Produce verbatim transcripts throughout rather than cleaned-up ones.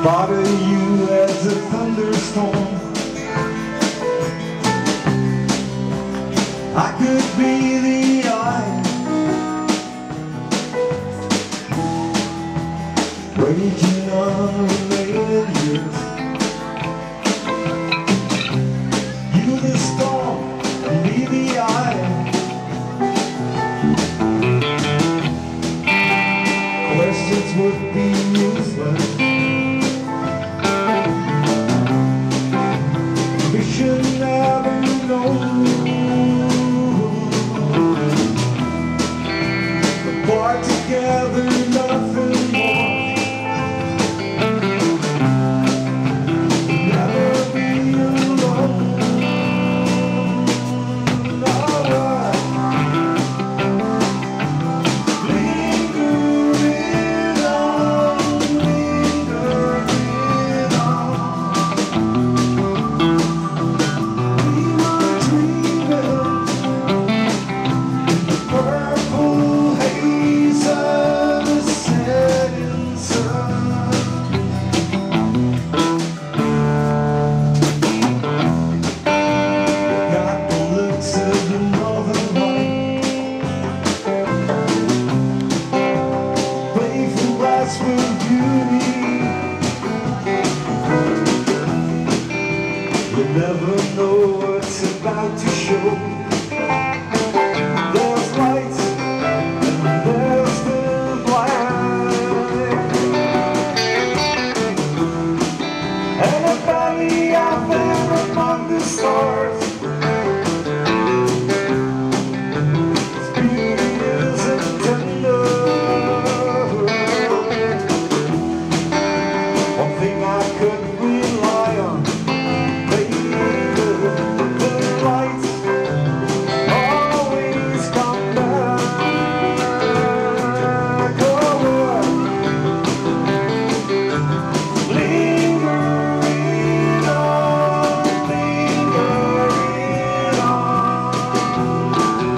Thought of you as a thunderstorm. I could be the eye raging on remaining years. You the storm, and me the eye. Questions would be useless. We should never know. Apart together, nothing more. Never be alone. Lingering on, lingering on. We were dreaming in the purple haze of the setting sun. Got the looks of the northern light, playful glass with beauty. You never know what's about to show. There's light and there's the black, and a valley out there among the stars. Its beauty isn't tender. One thing I could rely on, baby, the lights always come back. Oh, lingering on, lingering on.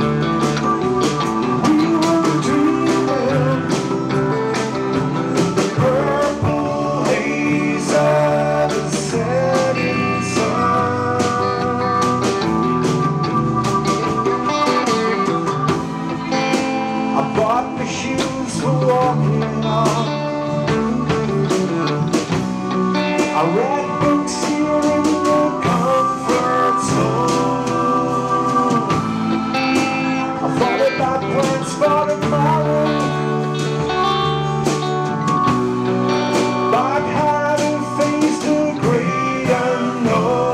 We were dreaming in the purple haze of the setting sun. I bought the shoes for walking on. I read books here in the comfort zone. I thought about plans for tomorrow, about how to face the great unknown.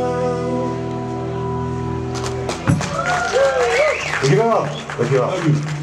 Thank you. Thank you.